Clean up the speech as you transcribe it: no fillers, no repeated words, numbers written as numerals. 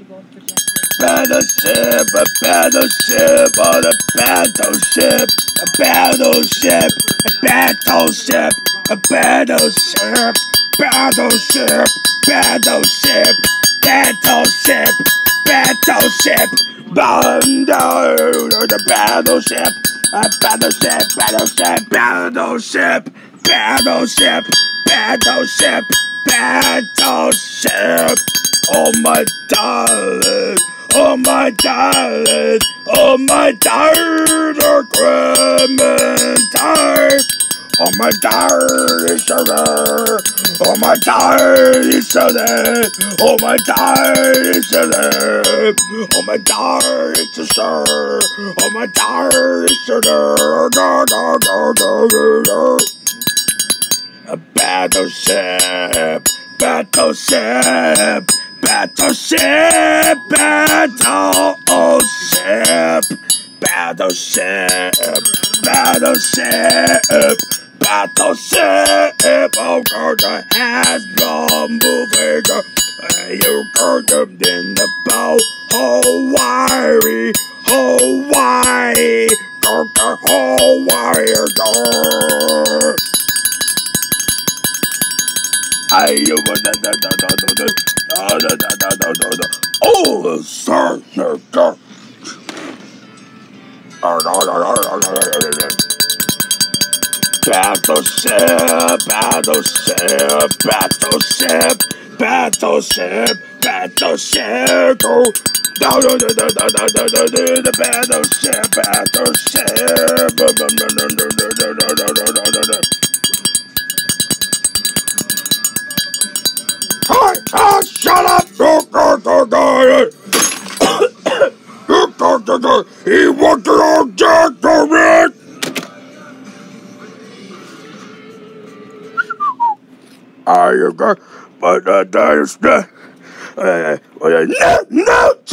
Battleship, a battleship on a battleship, a battleship, a battleship, a battleship, battleship, battleship, battleship, battleship, Bondo, the battleship, a battleship, battleship, battleship, battleship, battleship, battleship. Oh my darling, oh my darling, oh my darling, Clementine. Oh my darling, sugar, oh my darling, sugar, oh my darling, sugar, oh my darling, sugar, oh my darling, sugar, go, go, go, go, go, go. A battleship, battleship, battleship, battleship, battleship, battleship, battleship. Oh, God, the Hasbro moving. You got them in the bow. Hawaii, Hawaii, go to Hawaii, go. Oh, sir, battleship, battleship, battleship, battleship, battleship, go down the battleship, battleship. Shut up! He wants to object to it! You go, but that is the. No!